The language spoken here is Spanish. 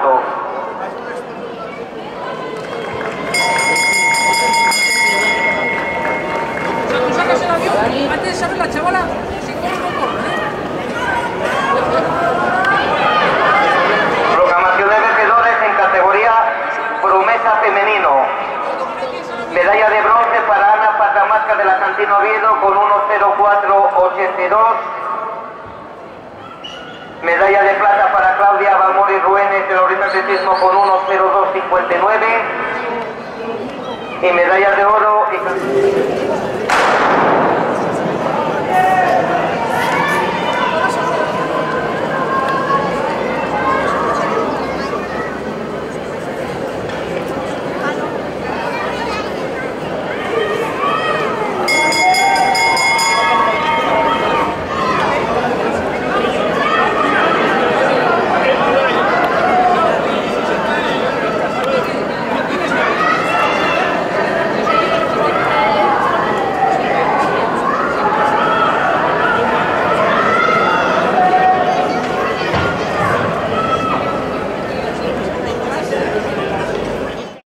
alto. Tú sacas el avión, antes de saber la chavala, si corre no corre, Proclamación de vencedores en categoría promesa femenino. Medalla de bronce para Ana Patamasca de la Santino Oviedo con 1.04.82. Medalla de plata para Claudia Balmori Ruénes del Orita Atletismo con 1.02.59. Y medalla de oro y...